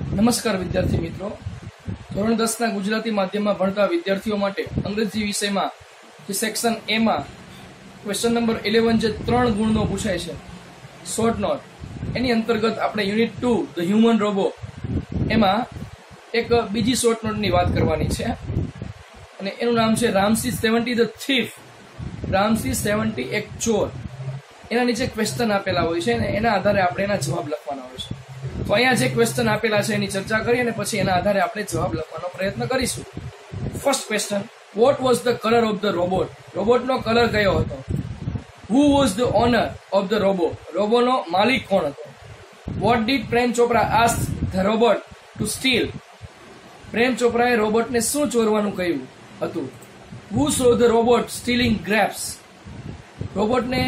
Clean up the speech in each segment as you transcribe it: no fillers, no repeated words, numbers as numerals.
નમસ્કાર વિદ્યાર્થી મિત્રો, ધોરણ 10 ના ગુજરાતી માધ્યમમાં ભણતા વિદ્યાર્થીઓ માટે અંગ્રેજી વિષયમાં જે સેક્શન એ માં ક્વેશ્ચન નંબર 11 જે 3 ગુણનો પૂછાય છે શોર્ટ નોટ, એની અંતર્ગત આપણે યુનિટ 2 ધ હ્યુમન રોબો એમાં એક બીજી શોર્ટ નોટની વાત કરવાની છે અને એનું નામ છે રામસી 70 ધ થીફ. રામસી 70 એક ચોર. એના નીચે ક્વેશ્ચન આપેલા હોય છે અને એના આધારે આપણે એના જવાબ લખવાના હોય છે. તો અહીંયા જે ક્વેશ્ચન આપેલા છે એની ચર્ચા કરી અને પછી એના આધારે આપણે જવાબ લખવાનો પ્રયત્ન કરીશું. First question, what was the colour of the robot? રોબોટનો કલર કયો હતો? Who was the owner of the robo? રોબોનો માલિક કોણ હતો? What did Prem Chopra ask the robot to steal? Prem ચોપરાએ રોબોટને શું ચોરવાનું કહ્યું હતું? Who saw the robot stealing grapes? રોબોટને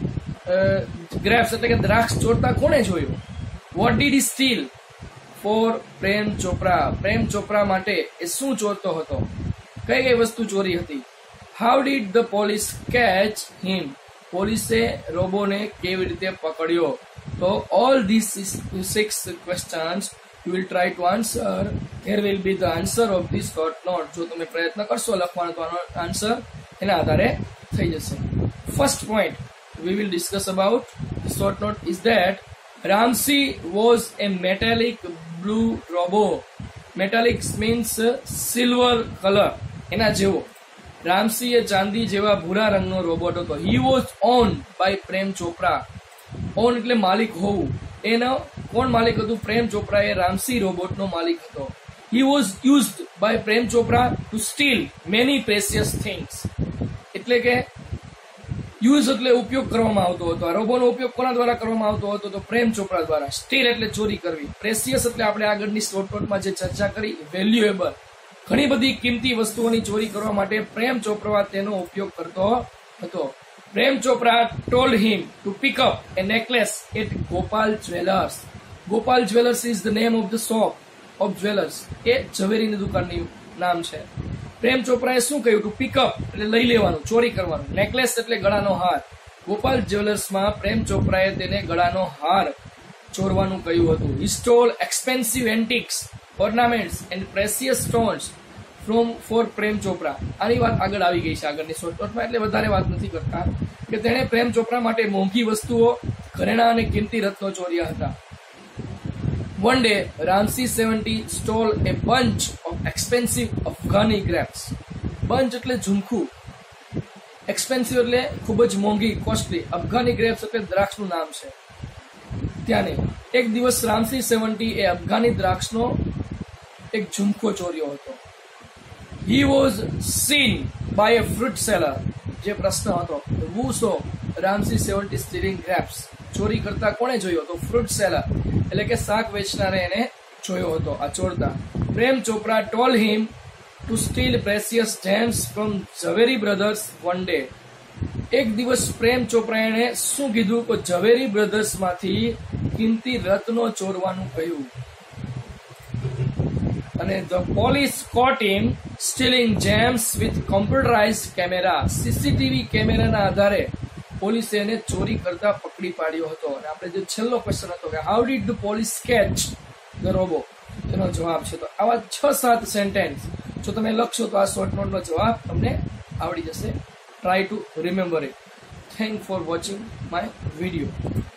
ગ્રેપ્સ એટલે કે દ્રાક્ષ ચોરતા કોણે જોયું? What did he steal for Prem Chopra? Prem Chopra માટે એ શું ચોરતો હતો? કઈ કઈ વસ્તુ ચોરી હતી? How did the police catch him? પોલીસે રોબોને કેવી રીતે પકડ્યો? તો all this 6 questions you will try to answer. There will be the answer of this short note. જો તમે પ્રયત્ન કરશો લખવાનો તો આનો આન્સર એના આધારે થઈ જશે. First point we will discuss about the short note is that Ramsey was a metallic blue robo. Metallic means silver color. એના જેવો રામસી એ ચાંદી જેવા ભૂરા રંગનો રોબોટ હતો. He was owned by Prem Chopra. Own એટલે માલિક હોવું. એનો કોણ માલિક હતું? પ્રેમ ચોપરા એ રામસી રોબોટનો માલિક હતો. He was used by Prem Chopra to steal many precious things. એટલે કે યુઝ એટલે ઉપયોગ કરવામાં આવતો હતો. આ રોબોનો ઉપયોગ કોના દ્વારા કરવામાં આવતો હતો? તો પ્રેમ ચોપરા દ્વારા. સ્ટીલ એટલે ચોરી કરવી. પ્રેસિયસ એટલે આપણે આગળની શોર્ટ નોટમાં જે ચર્ચા કરી વેલ્યુએબલ. ઘણી બધી કિંમતી વસ્તુઓની ચોરી કરવા માટે પ્રેમ ચોપરા તેનો ઉપયોગ કરતો હતો. Prem Chopra told him to pick up a necklace at Gopal Jewellers. Gopal Jewellers is the name of the shop of jewellers. એ ઝવેરીની દુકાનની નામ છે. પ્રેમ ચોપરાએ શું કહ્યું? ટુ પિકઅપ એટલે લઈ લેવાનું, ચોરી કરવાનું. નેકલેસ એટલે ગળાનો હાર. ગોપાલ જ્વેલર્સમાં પ્રેમ ચોપરાએ તેને ગળાનો હાર ચોરવાનું કહ્યું હતું. He stole expensive antiques, ornaments and precious stones for Prem Chopra. આની વાત આગળ આવી ગઈ છે આગળની શોર્ટકટમાં, એટલે વધારે વાત નથી કરતા કે તેણે પ્રેમ ચોપરા માટે મોંઘી વસ્તુઓ, ઘરેણાં અને કિંમતી રત્નો ચોર્યા હતા. One day, Ramsey 70 stole a bunch of expensive Afghani grapes. Bunch એટલે ઝુમખું. Expensive એટલે ખૂબ જ મોંઘી, કોસ્ટલી. અફઘાની ગ્રેપ્સ એટલે દ્રાક્ષનું નામ છે. ત્યાંને એક દિવસ રામસી 70 એ અફઘાની દ્રાક્ષનો એક ઝુમખો ચોર્યો હતો. He was seen by a fruit seller. જે પ્રશ્ન હતો, who saw Ramsey 70 stealing grapes? ચોરી કરતા કોણે જોયો? તો ફ્રૂટ સેલર એટલે કે શાક વેચનારે એને જોયો હતો આ ચોરતા. Prem Chopra told him to steal precious gems from Zaveri brothers one day. એક દિવસ પ્રેમ ચોપરાએ શું કીધું? તો ઝવેરી બ્રધર્સ માંથી કિંમતી રત્નો ચોરવાનું કહ્યું. અને the police caught him stealing gems with computerized camera. CCTV કેમેરાના આધારે પોલીસે એને ચોરી કરતા પકડી પાડ્યો હતો. અને આપણે જે છેલ્લો ક્વેશ્ચન હતો કે how did the police catch the robo, એનો જવાબ છે. તો આવા 6-7 સેન્ટેન્સ જો તમે લખશો તો આ શોર્ટ નોટનો જવાબ તમને આવડી જશે. Try to remember it. Thank for watching my video.